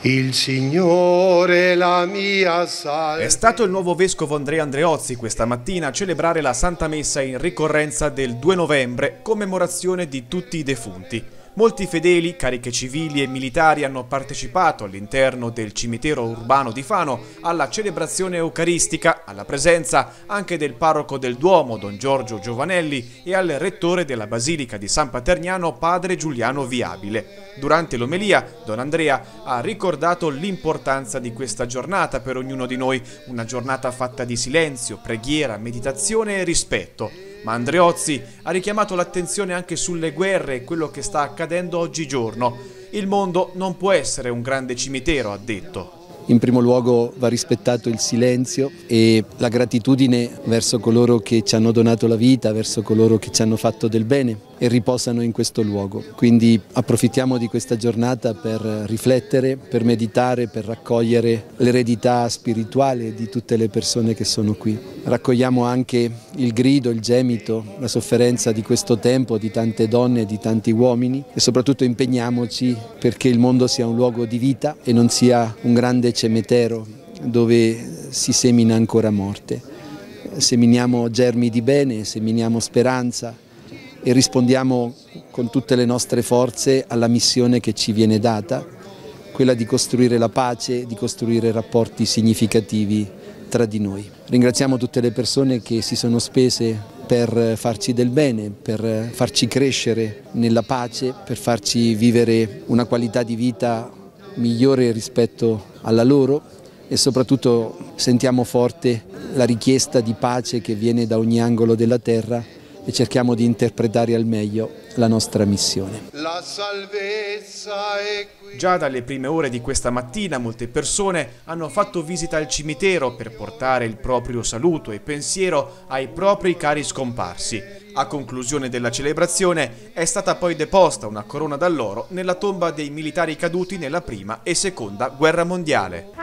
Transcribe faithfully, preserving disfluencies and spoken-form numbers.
Il Signore è la mia salvezza. È stato il nuovo vescovo Andrea Andreozzi questa mattina a celebrare la Santa Messa in ricorrenza del due novembre, commemorazione di tutti i defunti. Molti fedeli, cariche civili e militari hanno partecipato all'interno del cimitero urbano di Fano alla celebrazione eucaristica, alla presenza anche del parroco del Duomo, Don Giorgio Giovanelli, e al rettore della Basilica di San Paterniano, padre Giuliano Viabile. Durante l'omelia, Don Andrea ha ricordato l'importanza di questa giornata per ognuno di noi, una giornata fatta di silenzio, preghiera, meditazione e rispetto. Ma Andreozzi ha richiamato l'attenzione anche sulle guerre e quello che sta accadendo oggigiorno. Il mondo non può essere un grande cimitero, ha detto. In primo luogo va rispettato il silenzio e la gratitudine verso coloro che ci hanno donato la vita, verso coloro che ci hanno fatto del bene e riposano in questo luogo. Quindi approfittiamo di questa giornata per riflettere, per meditare, per raccogliere l'eredità spirituale di tutte le persone che sono qui. Raccogliamo anche il grido, il gemito, la sofferenza di questo tempo, di tante donne e di tanti uomini, e soprattutto impegniamoci perché il mondo sia un luogo di vita e non sia un grande cimitero dove si semina ancora morte. Seminiamo germi di bene, seminiamo speranza e rispondiamo con tutte le nostre forze alla missione che ci viene data, quella di costruire la pace, di costruire rapporti significativi tra di noi. Ringraziamo tutte le persone che si sono spese per farci del bene, per farci crescere nella pace, per farci vivere una qualità di vita migliore rispetto alla loro, e soprattutto sentiamo forte la richiesta di pace che viene da ogni angolo della terra e cerchiamo di interpretare al meglio la nostra missione. La salvezza è qui. Già dalle prime ore di questa mattina molte persone hanno fatto visita al cimitero per portare il proprio saluto e pensiero ai propri cari scomparsi. A conclusione della celebrazione è stata poi deposta una corona d'alloro nella tomba dei militari caduti nella prima e seconda guerra mondiale.